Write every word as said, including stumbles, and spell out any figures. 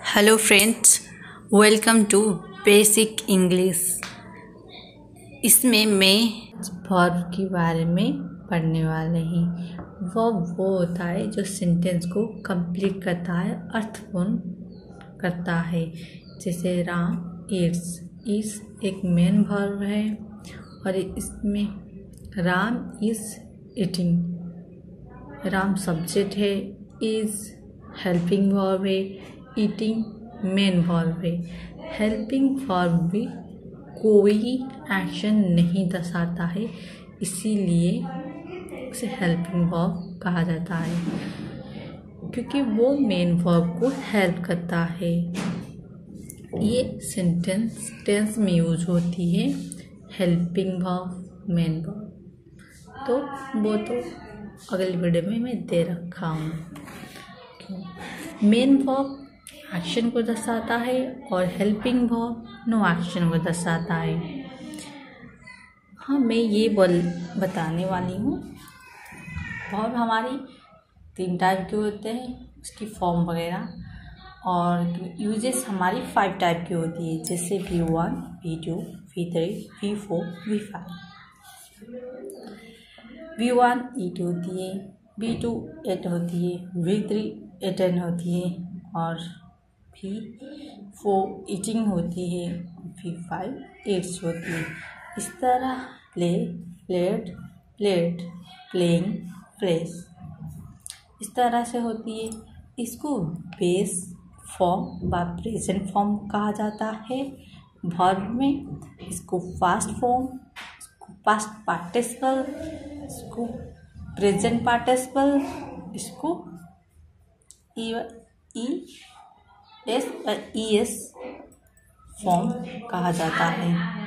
Hello friends, welcome to basic English. इसमें मैं verb के बारे में पढ़ने वाले हैं। वर्ब वो होता है जो सेंटेंस को कंप्लीट करता है, अर्थपूर्ण करता है। जैसे राम ईट्स, ईट्स एक मेन वर्ब है और इसमें Ram is eating, Ram subject है, इज हेल्पिंग वर्ब है, ईटिंग मेन वर्ब है। हेल्पिंग वर्ब भी कोई एक्शन नहीं दर्शाता है, इसीलिए उसे हेल्पिंग वर्ब कहा जाता है, क्योंकि वो मेन वर्ब को हेल्प करता है। ये सेंटेंस टेंस में यूज होती है, हेल्पिंग वर्ब, मेन वर्ब। तो वो तो अगली वीडियो में मैं दे रखा हूँ। मेन वर्ब एक्शन को दर्शाता है और हेल्पिंग वर्ब नो एक्शन को दर्शाता है। हाँ, मैं ये बोल बताने वाली हूँ। वर्ब हमारी तीन टाइप के होते हैं, उसकी फॉर्म वगैरह, और यूजेस हमारी फाइव टाइप की होती है, जैसे V one, V two, V three, V four, V five. V one eat होती है, वी टू एट होती है, वी थ्री एटन होती है, और वी फोर ईटिंग होती है, वी फाइव ईट्स होती है। इस तरह play, played, played, playing, plays इस तरह से होती है। इसको बेस फॉर्म व प्रेजेंट फॉर्म कहा जाता है वर्ब में। इसको पास्ट फॉर्म, इसको पास्ट पार्टिसिपल, इसको प्रेजेंट पार्टिसिपल, इसको E E S E S form कहा जाता है।